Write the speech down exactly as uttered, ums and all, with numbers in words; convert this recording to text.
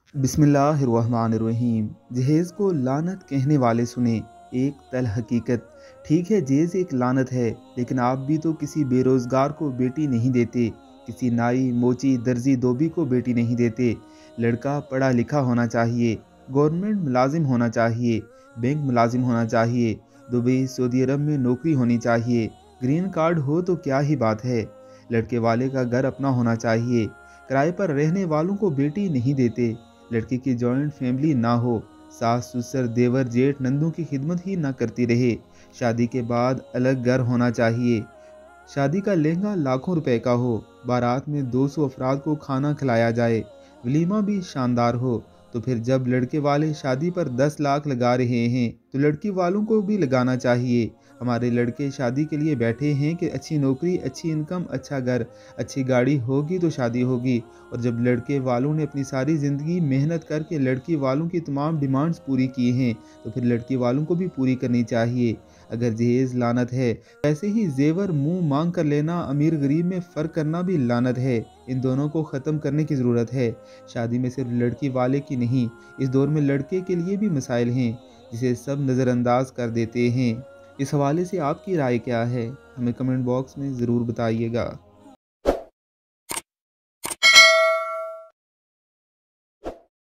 बिस्मिल्लाहिर्रहमानिर्रहीम। जहेज़ को लानत कहने वाले सुने एक तल हकीकत। ठीक है, जहेज़ एक लानत है, लेकिन आप भी तो किसी बेरोज़गार को बेटी नहीं देते, किसी नाई मोची दर्जी धोबी को बेटी नहीं देते। लड़का पढ़ा लिखा होना चाहिए, गवर्नमेंट मुलाजिम होना चाहिए, बैंक मुलाजिम होना चाहिए, दुबई सऊदी अरब में नौकरी होनी चाहिए, ग्रीन कार्ड हो तो क्या ही बात है। लड़के वाले का घर अपना होना चाहिए, किराए पर रहने वालों को बेटी नहीं देते। लड़की की जॉइंट फैमिली ना हो, सास ससुर देवर जेठ नंदों की खिदमत ही ना करती रहे। शादी के बाद अलग घर होना चाहिए। शादी का लहंगा लाखों रुपए का हो, बारात में दो सौ अफराद को खाना खिलाया जाए, वलीमा भी शानदार हो। तो फिर जब लड़के वाले शादी पर दस लाख लगा रहे हैं तो लड़की वालों को भी लगाना चाहिए। हमारे लड़के शादी के लिए बैठे हैं कि अच्छी नौकरी, अच्छी इनकम, अच्छा घर, अच्छी गाड़ी होगी तो शादी होगी। और जब लड़के वालों ने अपनी सारी ज़िंदगी मेहनत करके लड़की वालों की तमाम डिमांड्स पूरी की हैं तो फिर लड़की वालों को भी पूरी करनी चाहिए। अगर जहेज़ लानत है, ऐसे ही जेवर मुंह मांग कर लेना, अमीर गरीब में फ़र्क करना भी लानत है। इन दोनों को ख़त्म करने की ज़रूरत है। शादी में सिर्फ लड़की वाले की नहीं, इस दौर में लड़के के लिए भी मसाइल हैं जिसे सब नज़रअंदाज कर देते हैं। इस हवाले से आपकी राय क्या है? हमें कमेंट बॉक्स में ज़रूर बताइएगा।